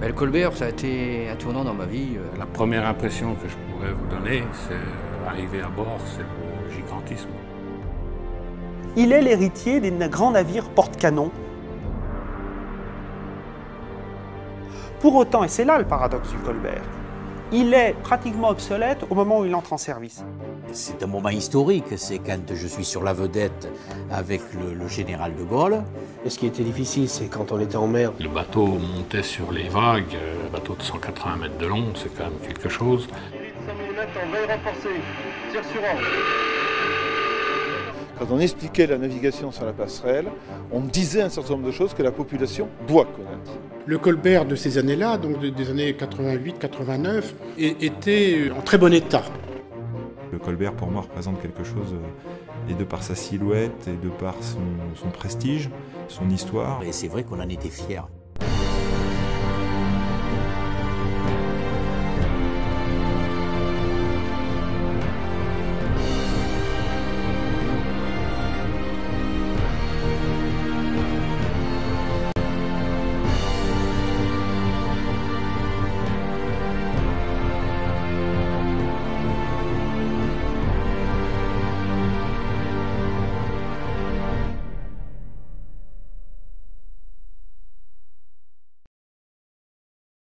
Le Colbert, ça a été un tournant dans ma vie. La première impression que je pourrais vous donner, c'est arriver à bord, c'est le gigantisme. Il est l'héritier des grands navires porte-canons. Pour autant, et c'est là le paradoxe du Colbert, il est pratiquement obsolète au moment où il entre en service. C'est un moment historique, c'est quand je suis sur la vedette avec le général de Gaulle. Et ce qui était difficile, c'est quand on était en mer. Le bateau montait sur les vagues, un bateau de 180 mètres de long, c'est quand même quelque chose. 100 mm en veille renforcée, tir sur angle. Quand on expliquait la navigation sur la passerelle, on disait un certain nombre de choses que la population doit connaître. Le Colbert de ces années-là, donc des années 88-89, était en très bon état. Le Colbert, pour moi, représente quelque chose, et de par sa silhouette, et de par son prestige, son histoire. Et c'est vrai qu'on en était fiers.